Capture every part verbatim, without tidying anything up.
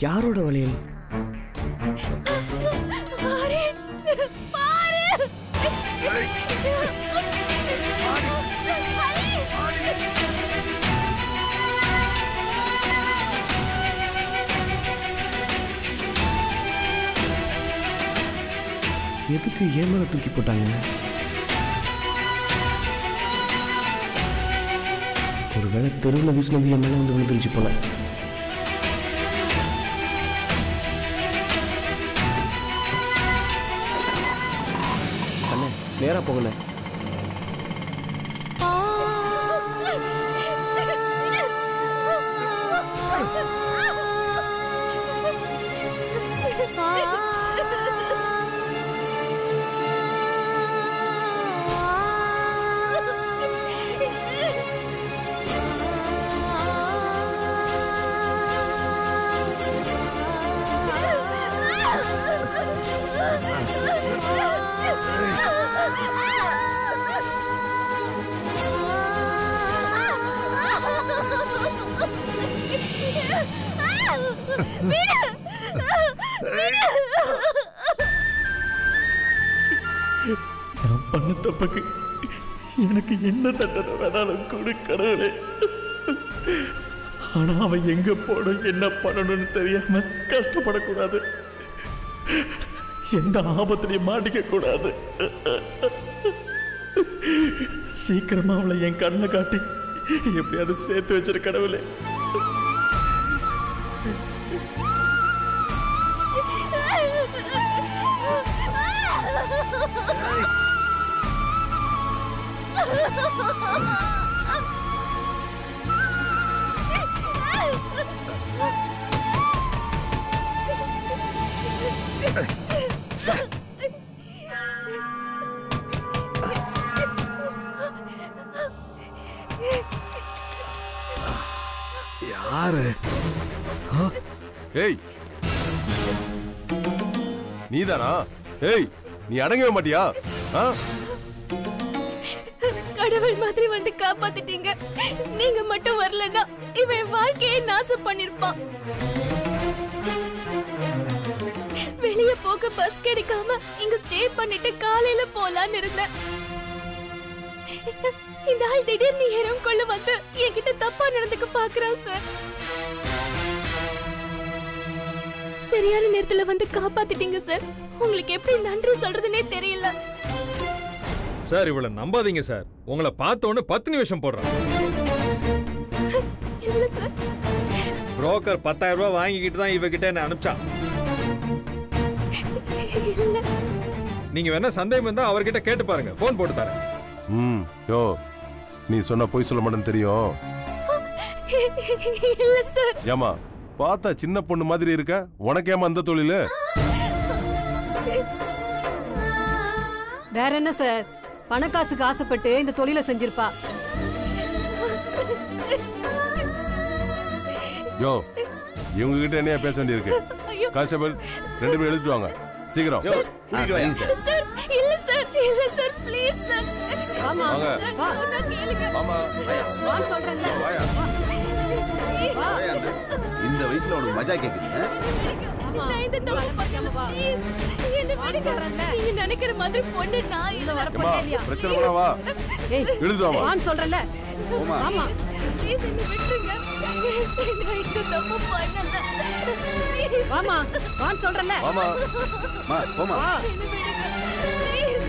யாரோட வளையல்? எதுக்கு ஏன் மேல தூக்கி போட்டாங்க? ஒருவேளை தெருவில் வீசினது என் மேல வந்து விழுந்துருச்சு போல. அண்ணே நேரா போங்கண்ணே. நான் பண்ண தப்புக்கு எனக்கு என்ன தண்டனை வேணாலும் கொடு கடவுளே. ஆனா அவன் எங்க போடும் என்ன பண்ணணும்னு தெரியாம கஷ்டப்படக்கூடாது, எந்த ஆபத்திலையும் மாட்டிக்க கூடாது. சீக்கிரமா அவளை என் கண்ணை காட்டி எப்படியாவது சேர்த்து வச்சிரு கடவுளே. யாரு? ஏய் நீதானா? ஏய் நீ அடங்கவே மாட்டியா? கடவுள் மாதிரி வந்து காப்பாத்திட்டீங்க. நீங்க மட்டும் வரலன்னா இவன் வாழ்க்கையை நாசம் பண்ணிருப்பான். வெளியே போக பஸ் கிடைக்காம இங்க ஸ்டே பண்ணிட்டு காலையில போலான்னு இருந்தேன். இந்த ஆள் திடீர்னு ஏறம் கொள்ள வந்து என்கிட்ட தப்பா நடந்துக்க பாக்குறான் சார். சரியான நேரத்துல வந்து காப்பாத்திட்டீங்க சார். உங்களுக்கு எப்படி நன்றி சொல்றதுன்னே தெரியல சார். இவ்வளவு நம்பாதீங்க சார். உங்களை பார்த்தோன்னு பத்து நிமிஷம் போடுறான். இல்ல சார், புரோக்கர் பத்தாயிரம் ரூபாய் வாங்கிக்கிட்டு தான் இவகிட்ட என்ன அனுப்பிச்சான். நீங்க வேணா சந்தேகம் இருந்தா அவர்கிட்ட கேட்டு பாருங்க, போன் போட்டு தரேன். ம் யோ நீ சொன்ன போய் சொல்ல மாட்டேன்னு தெரியும். இல்ல சார். ஏமா பார்த்தா சின்ன பொண்ணு மாதிரி இருக்க, உனக்கு ஏமா அந்த தொழில்? வேற என்ன சார், பணக்காசுக்கு ஆசைப்பட்டு இந்த தொழிலை செஞ்சிருப்பா. யோ இவங்க கிட்ட என்ன பேச வேண்டியிருக்கு? கான்ஸ்டபிள் ரெண்டு பேரும் எழுதிட்டு வாங்க சீக்கிரம். சார் இல்ல சார், இல்ல சார், ப்ளீஸ் சார். ஆமா வா நான் கேளுங்க. ஆமா வா சொல்றேன்ல. வாயா வாயா. இந்த வயசுல ஒரு மஜா கேக்குறீங்க? நான் இந்த தப்பு பண்ணல. ப்ளீஸ் என்ன விடுங்க. நீங்க நினைக்கிற மாதிரி பொண்ணு நான் இல்ல. வர போறேன்யா. பிரச்சனை பண்ணா வா. ஏய் எழுதிட்டு வா. வான்னு சொல்றேன்ல. ஆமா ப்ளீஸ் என்ன விட்டுருங்க. நான் இந்த தப்பு பண்ணல. வாமா வான்னு சொல்றேன்ல. வாமா மா போமா. என்ன விடுங்க ப்ளீஸ்.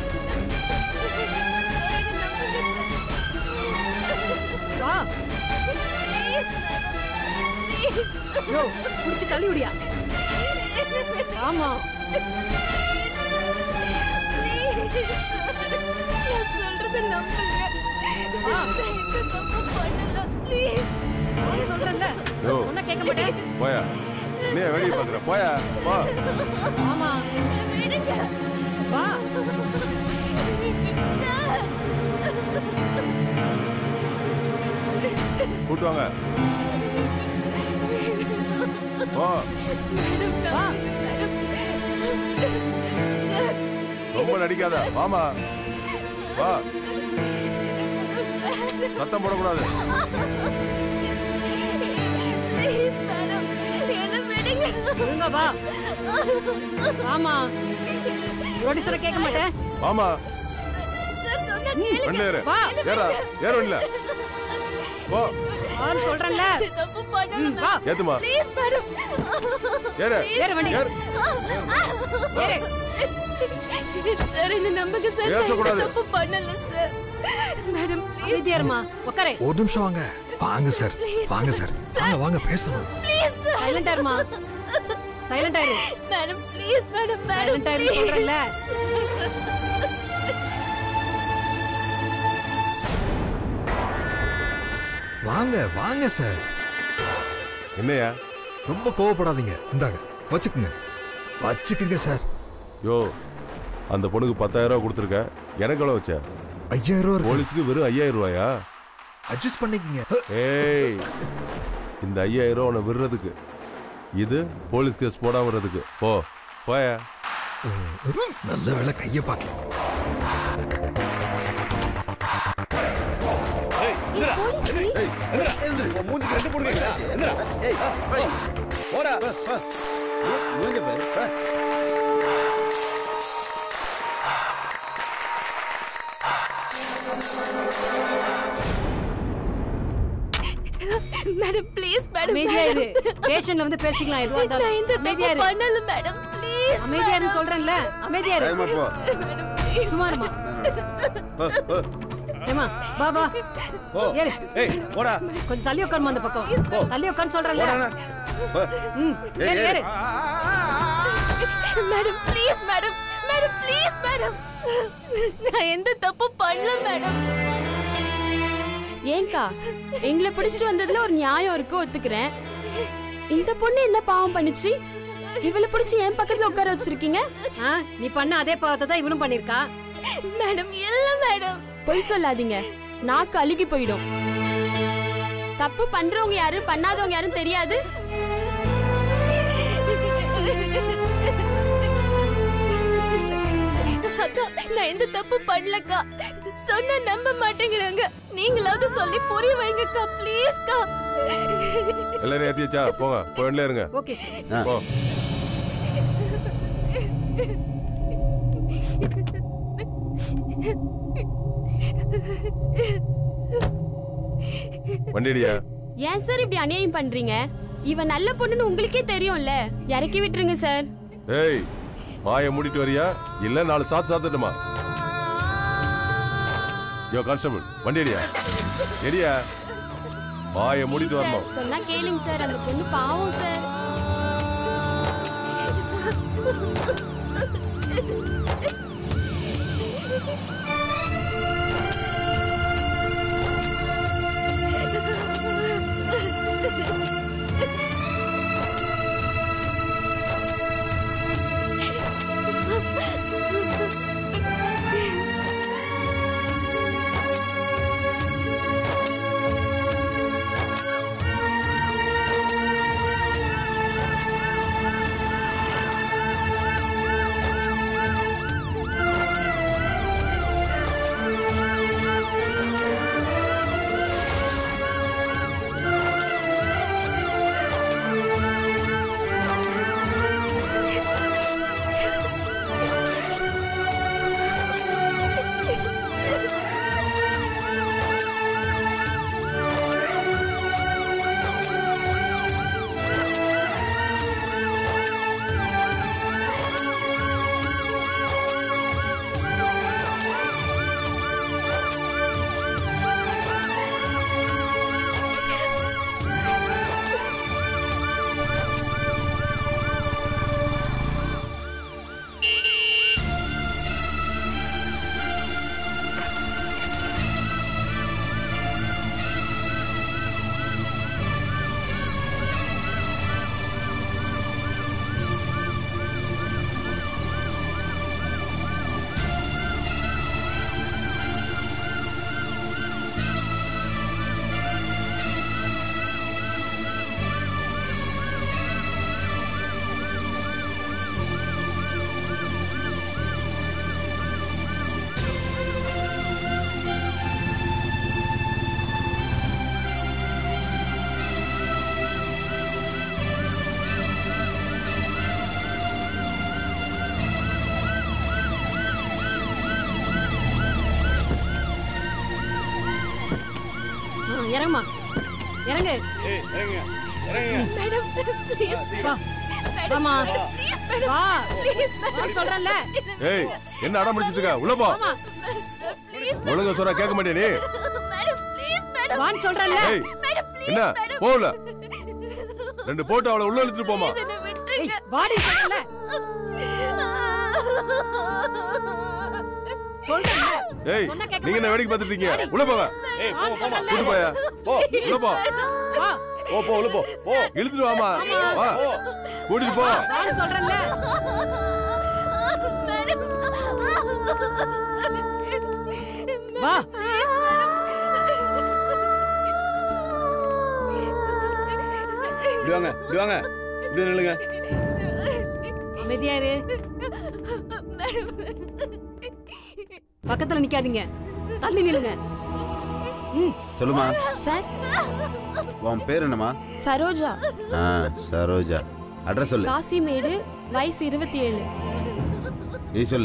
வா யோ புடிச்சு தள்ளி விடியா. ஆமா நான் சொல்றத நம்புங்க. நான் இந்த தப்பு பண்ணல. ப்ளீஸ் சொல்றேன்ல. சொன்னா கேட்க மாட்டேன். போயா நீ வெளிய பாக்குற போயா வா. ஆமா விடுங்க. வா கூட்டு வாங்க. வா வா. ரொம்ப நடிக்காத வாமா வா. சத்தம் போடக்கூடாது. என்ன விடுங்க. இருங்க வா. ஆமா. ப்ரொடியூசரை கேட்க மாட்டேன். வாமா. சார் சொன்னா கேளுங்க. வண்டி ஏறு. வா. ஏறா. ஏறு இல்ல. போ. நான் சொல்றேன்ல. தப்பு பண்ணல. வா. ஏத்துமா. Please madam. ஏறு. ஏறு வண்டி. ஏறு. ஏறு. சார் என்ன நம்புங்க சார். பேசக்கூடாது. தப்பு பண்ணல சார். Madam please. அமைதியாருமா. உட்காரே. ஒரு நிமிஷம் வாங்க. வாங்க சார். வாங்க சார். வாங்க வாங்க பேசணும். Please sir. சைலண்டா இருமா. சைலண்டா இரு. மேடம் ப்ளீஸ் மேடம் மேடம் சைலண்டா இரு சொல்றேன்ல. வாங்க வாங்க சார். என்னையா? ரொம்ப கோவப்படாதீங்க. இந்தாங்க வச்சுக்குங்க. வச்சுக்குங்க சார். யோ, அந்த பொண்ணுக்கு பத்தாயிரம் ரூபாய் கொடுத்துருக்க. எனக்கு எவ்வளோ வச்ச? ஐயாயிரம் ரூபாய் போலீஸுக்கு வெறும் ஐயாயிரம் ரூபாயா? அட்ஜஸ்ட் பண்ணிக்கங்க. ஏய், இந்த ஐயாயிரம் ரூபா உன்னை விடுறதுக்கு, இது போலீஸ் கேஸ் போடாம விடுறதுக்கு. போ போயா. நல்ல வேலை கையை பார்க்கலாம். Madam please madam. அமைதியா இரு. ஸ்டேஷன்ல வந்து பேசிக்கலாம் எதுவா நான் இருந்தாலும். இந்த அமைதியா தப்பு இரு. பண்ணல மேடம் ப்ளீஸ். அமைதியா இரு சொல்றேன்ல. அமைதியா இரு. Madam please. சும்மா இருமா. ஏமா வா வா. ஏறு. ஏய் போடா. கொஞ்சம் தள்ளி உட்காருமா அந்த பக்கம். தள்ளி உட்கார்ந்து சொல்றேன்ல. ம். ஏறு ஏறு. Madam please madam. Madam please madam. நான் எந்த தப்பு பண்ணல மேடம். ஏங்கா எங்களை பிடிச்சிட்டு வந்ததுல ஒரு நியாயம் இருக்கு, ஒத்துக்கிறேன். இந்த பொண்ணு என்ன பாவம் பண்ணுச்சு? இவளை பிடிச்சி என் பக்கத்துல உட்கார வச்சிருக்கீங்க. ஆ, நீ பண்ண அதே பாவத்தை தான் இவனும் பண்ணிருக்கா. மேடம் இல்ல மேடம். பொய் சொல்லாதீங்க, நாக்கு அழுகி போயிடும். தப்பு பண்றவங்க யாரு பண்ணாதவங்க யாரும் தெரியாது. அக்கா நான் எந்த தப்பு பண்ணலக்கா. சொன்னா நம்ப மாட்டேங்கிறாங்க. நீங்களாவது சொல்லி புரிய வைங்கக்கா ப்ளீஸ்க்கா. எல்லாரும் ஏத்தியாச்சா? போங்க, போயிடல இருங்க. ஓகே போ. வண்டிடியா? ஏன் சார் இப்படி அநியாயம் பண்றீங்க? இவன் நல்ல பொண்ணுன்னு உங்களுக்கே தெரியும்ல. இறக்கி விட்டுருங்க சார். ஏய், வாயை மூடிட்டு வரியா இல்ல நாலு சாத்து சாத்துட்டுமா? யோ கான்ஸ்டபிள், வண்டி எடியா. எடியா, வாயை மூடிட்டு வரணும். சொன்னா கேளுங்க சார், அந்த பொண்ணு பாவம் சார். இறங்குமா இறங்கு. மேடம் ப்ளீஸ் வா வாமா ப்ளீஸ் மேடம் வா ப்ளீஸ் நான் சொல்றேன்ல. ஏய் என்ன அடம் பிடிச்சிட்டு இருக்க? உள்ள போ. வாமா ப்ளீஸ் ஒழுங்கா சொல்ற கேட்க மாட்டே நீ. மேடம் ப்ளீஸ் மேடம் வான்னு சொல்றேன்ல. ஏய் மேடம் ப்ளீஸ் என்ன போல ரெண்டு போட்டு அவளை உள்ள இழுத்துட்டு போமா. என்ன விட்டுருங்க. வாடி சொல்றேன்ல. சொல்றேன்ல. ஏய் சொன்னா கேட்க நீங்க என்ன வேடிக்கை பார்த்துட்டு இருக்கீங்க? உள்ள போங்க. ஏய் போ போமா கூட்டு போயா. போ உள்ள போ. வா போ போ உள்ள போ போ இழுத்துட்டு வாமா. வா கூட்டிட்டு போ. வான்னு சொல்றேன்ல. வா இப்படி வாங்க இப்படி வாங்க இப்படி நில்லுங்க. அமைதியா இரு. பக்கத்துல நிக்காதீங்க, தள்ளி நில்லுங்க. ம் சொல்லுமா. சார் உன் பேர் என்னம்மா? சரோஜா. ஆ சரோஜா. அட்ரஸ் சொல்லு. காசிமேடு, வயசு இருபத்தி ஏழு. நீ சொல்லு.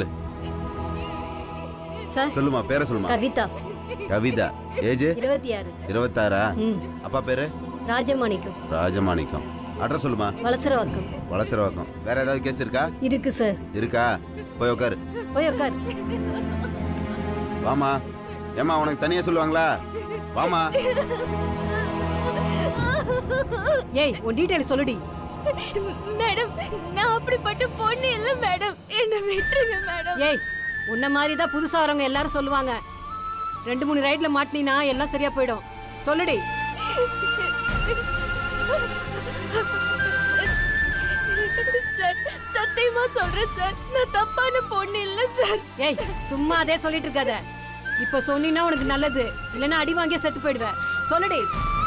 சார் சொல்லுமா பேரை சொல்லுமா. கவிதா. கவிதா. ஏஜ் இருபத்தி ஆறு. இருபத்தாறா? ம் அப்பா பேரு? ராஜமாணிக்கம். ராஜமாணிக்கம். அட்ரஸ் சொல்லுமா. வலசரவாக்கம். வளசரவாக்கம். வேற ஏதாவது கேஸ் இருக்கா? இருக்கு சார். இருக்கா? போய் உட்காரு. போய் உட்கார். வாமா. ஏமா உனக்கு தனியா சொல்லுவாங்களா? வாமா. ஏய் உன் டீடைல் சொல்லுடி. மேடம் நான் அப்படிப்பட்ட பொண்ணு இல்ல மேடம், என்ன விட்டுருங்க மேடம். ஏய் உன்ன மாதிரி தான் புதுசா வரவங்க எல்லாரும் சொல்லுவாங்க. ரெண்டு மூணு ரைட்ல மாட்டினா எல்லாம் சரியா போயிடும். சொல்லுடி. சார் சத்தியமா சொல்றேன் சார், நான் தப்பான பொண்ணு இல்ல சார். ஏய் சும்மா அதே சொல்லிட்டு இருக்காத. இப்ப சொன்னீன்னா உனக்கு நல்லது, இல்லைன்னா அடி வாங்கிய செத்து போயிடுவ. சொல்லுடி.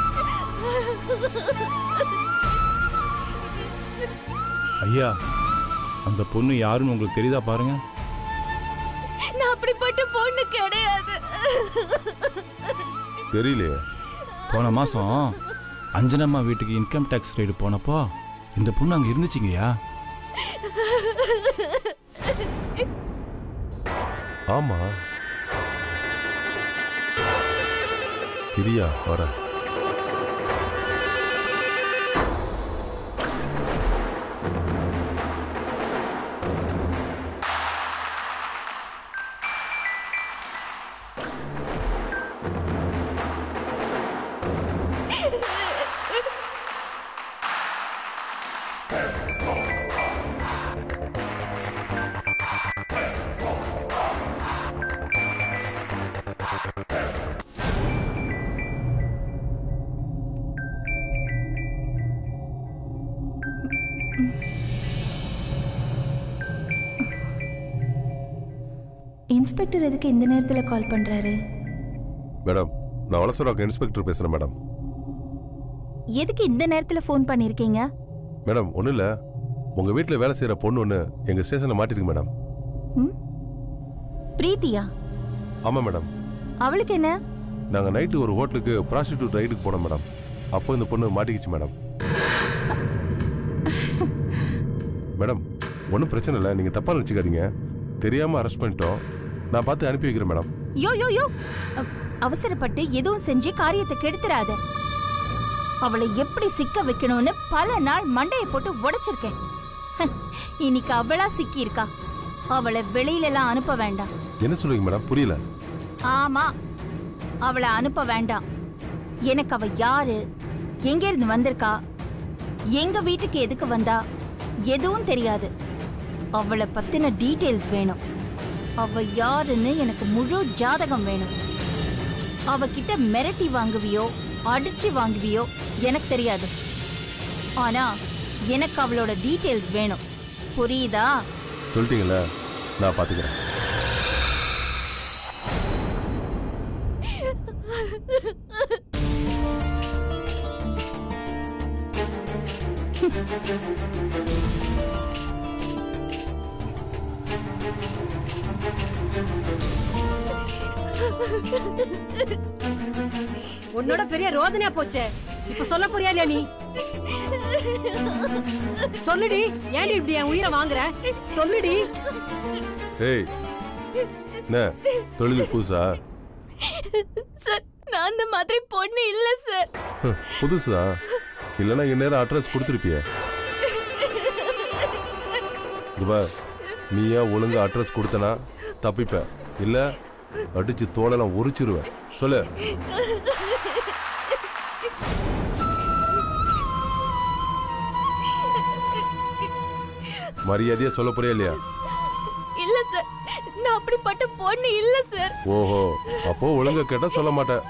ஐயா அந்த பொண்ணு யாருன்னு உங்களுக்கு தெரியுதா பாருங்க. நான் அப்படிப்பட்ட பொண்ணு கிடையாது. தெரியலையே. போன மாசம் அஞ்சனம்மா வீட்டுக்கு இன்கம் டேக்ஸ் ரைடு போனப்போ இந்த பொண்ணு அங்க இருந்துச்சுங்கய்யா. ஆமா பிரியா வர. இன்ஸ்பெக்டர் எதுக்கு இந்த நேரத்தில் கால் பண்றாரு? மேடம் நான் வளசரவாக்கம் இன்ஸ்பெக்டர் பேசுறேன் மேடம். எதுக்கு இந்த நேரத்தில் ஃபோன் பண்ணிருக்கீங்க? மேடம் ஒன்றும் இல்லை, உங்கள் வீட்டில் வேலை செய்கிற பொண்ணு ஒன்று எங்கள் ஸ்டேஷனில் மாட்டிருக்கு மேடம். ம் பிரீத்தியா? ஆமாம் மேடம். அவளுக்கு என்ன? நாங்கள் நைட்டு ஒரு ஹோட்டலுக்கு ப்ராஸ்டியூட் ரைடுக்கு போனோம் மேடம். அப்போ இந்த பொண்ணு மாட்டிக்கிச்சு மேடம். மேடம் ஒன்றும் பிரச்சனை இல்லை, நீங்கள் தப்பாக நினச்சிக்காதீங்க. தெரியாமல் அரெஸ்ட் பண்ணிட்டோம், நான் பார்த்து அனுப்பி வைக்கிறேன் மேடம். யோ யோ யோ அவசரப்பட்டு எதுவும் செஞ்சு காரியத்தை கெடுத்துறாத. அவளை எப்படி சிக்க வைக்கணும்னு பல நாள் மண்டையை போட்டு உடைச்சிருக்கேன். இன்னைக்கு அவளா சிக்கி இருக்கா. அவளை வெளியிலலாம் அனுப்ப வேண்டாம். என்ன சொல்லுவீங்க மேடம்? புரியல. ஆமா அவளை அனுப்ப வேண்டாம். எனக்கு அவ யாரு, எங்க இருந்து வந்திருக்கா, எங்க வீட்டுக்கு எதுக்கு வந்தா எதுவும் தெரியாது. அவளை பத்தின டீட்டெயில்ஸ் வேணும். அவ யாருன்னு எனக்கு முழு ஜாதகம் வேணும். அவகிட்ட மிரட்டி வாங்குவியோ அடிச்சு வாங்குவியோ எனக்கு தெரியாது. ஆனா எனக்கு அவளோட டீட்டெயில்ஸ் வேணும். புரியுதா? சொல்லிட்டீங்களா, நான் பார்த்துக்கிறேன். உன்னோட பெரிய ரோதனையா போச்சே. இப்ப சொல்ல புரியா இல்லையா நீ? சொல்லுடி. ஏன்டி இப்படி என் உயிரை வாங்குற? சொல்லுடி. ஏய் என்ன தொழில் புதுசா? சார் நான் அந்த மாதிரி பொண்ணு இல்ல சார். புதுசா இல்லைன்னா இந்நேரம் அட்ரஸ் கொடுத்துருப்பிய. நீயா ஒழுங்கா அட்ரஸ் கொடுத்தனா தப்பிப்ப, இல்ல அடிச்சு தோலெல்லாம் உரிச்சிருவேன். சொல்லு. மரியாதையா சொல்ல போறியா இல்லையா? இல்ல சார், நான் அப்படிப்பட்ட பொண்ணு இல்ல சார். ஓஹோ, அப்போ ஒழுங்கா கேட்டா சொல்ல மாட்டேன்.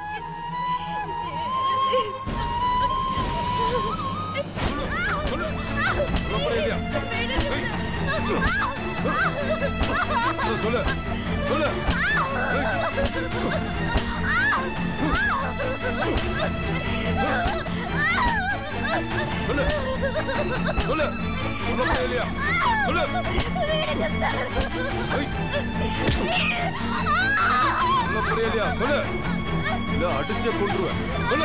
சொல்லு சொல்லு. சொல்லு சொல்லு. சொல்ல முடியலையா? சொல்லு. சொல்ல முடியலையா? சொல்லு. இல்ல அடிச்சே கொன்றுவேன். சொல்லு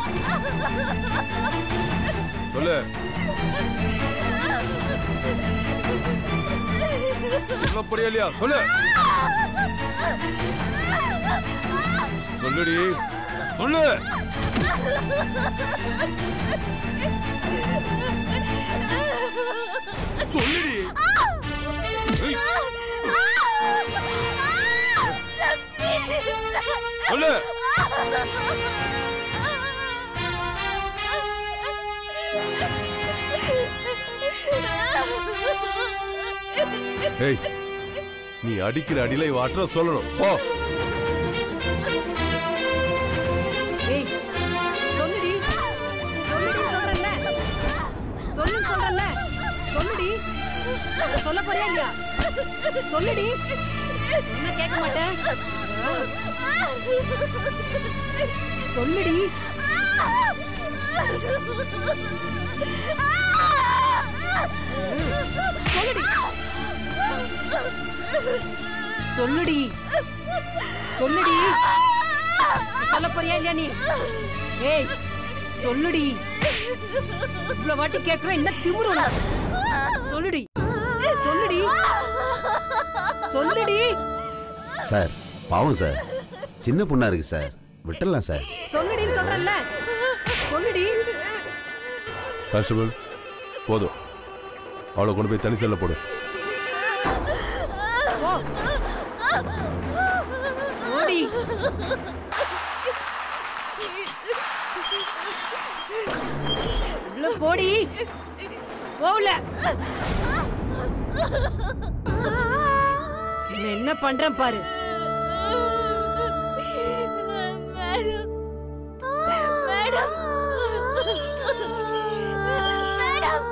சொல்லு. சொல்ல புரியலையா? சொல்லு. சொல்லுடி, சொல்லு. சொல்லுடி. சொல்லு. ஏய், நீ அடிக்கிற அடியில இவ அட்ரஸ் சொல்லணும். போ. ஏய், சொல்லுடி. சொல்லுடி சொல்றேன்ல. சொல்லு சொல்றேன்ல. சொல்லுடி. சொல்ல போறியா இல்லையா? சொல்லுடி. என்ன கேட்க மாட்டேன். சொல்லுடி. சொல்லுடி. சொல்லுடி. சொல்ல போறியா இல்லையா நீ? ஏய், சொல்லுடி. இவ்வளவு வாட்டி கேட்கிறேன், என்ன திமிரு? சொல்லுடி. சொல்லுடி. சொல்லுடி. சார் பாவம் சார், சின்ன பொண்ணா இருக்கு சார், விட்டுடலாம் சார். சொல்லுடி சொல்றேன்ல. சொல்லுடி. கான்ஸ்டபிள், போதும், அவளை கொண்டு போய் தனி செல்ல போடு. ஓடி. இவ்வளவு போடி. போகல. என்ன பண்றேன் பாரு. Madam, madam, madam,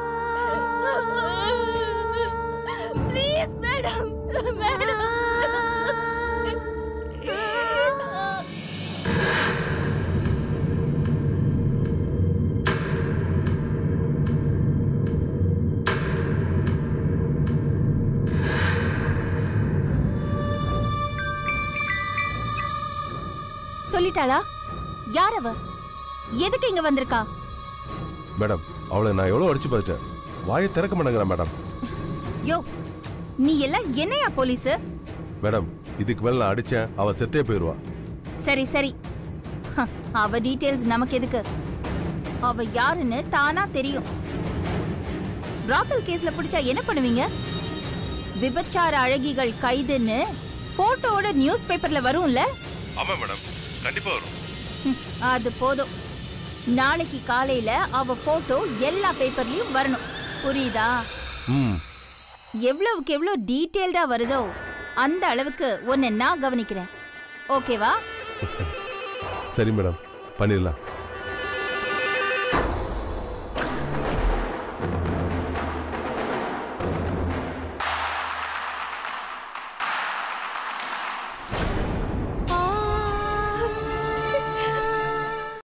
please madam, madam. சொல்லிட்டாளா? யார் அவ? எதுக்கு இங்க வந்திருக்கா? மேடம், அவளை நான் எவ்வளவு அடிச்சு பார்த்துட்டேன், வாயை திறக்க மாட்டேங்கிறேன் மேடம். யோ, நீ எல்லாம் என்னையா போலீஸ்? மேடம், இதுக்கு மேல நான் அடிச்சேன் அவ செத்தே போயிருவா. சரி சரி, அவ டீடைல்ஸ் நமக்கு எதுக்கு? அவ யாருன்னு தானா தெரியும். பிராத்தல் கேஸ்ல பிடிச்சா என்ன பண்ணுவீங்க? விபச்சார அழகிகள் கைதுன்னு போட்டோட நியூஸ் பேப்பர்ல வரும்ல? ஆமா மேடம், கண்டிப்பா வரும். அது போதும். நாளைக்கு காலையில அவ போட்டோ எல்லா பேப்பர்லயும் வரணும். புரியுதா? எவ்வளவுக்கு எவ்வளவு டீடைல்டா வருதோ அந்த அளவுக்கு உன்னை நான் கவனிக்கிறேன். ஓகேவா? சரி மேடம், பண்ணிடலாம்.